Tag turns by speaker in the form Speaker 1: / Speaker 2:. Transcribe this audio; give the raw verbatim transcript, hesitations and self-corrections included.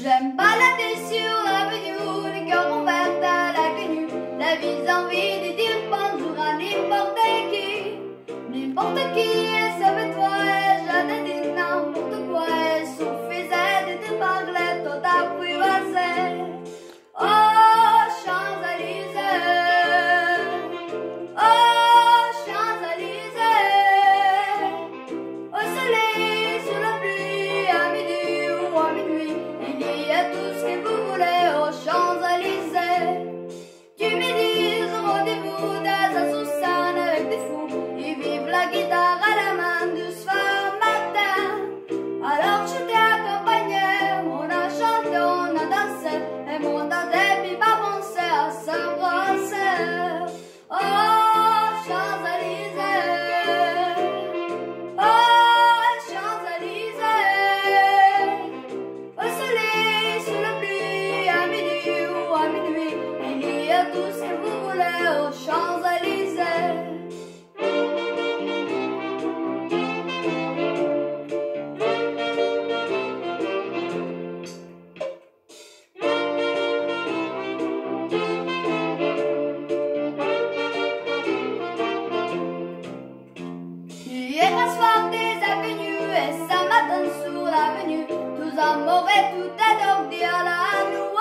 Speaker 1: J'aime balader sur l'avenue, les cœurs ouverts à l'inconnu. La vie envie de dire bonjour à n'importe qui. N'importe qui, et sauve-toi, et je te dis n'importe quoi. Et suffisait de te parler, tout apprivoisé. Oh, Champs-Élysées, oh, Champs-Élysées, au soleil, sous la pluie, à midi ou à minuit, il y a tout ce que vous voulez aux Champs-Élysées. Tu me dis au rendez-vous des assassins avec des fous, ils vivent la guitare à la main du soir matin. Alors je t'ai accompagné, on a chanté, on a dansé, et mon tante puis pas pensé à s'embrasser. Oh, Champs-Élysées, oh, Champs-Élysées, au soleil, sous la pluie, à midi ou à minuit, il y a tout ce que vous voulez aux Champs-Élysées. Hier un soir des avenues et ça matin sur l'avenue, tous amoureux, tout est donc dit à la noix.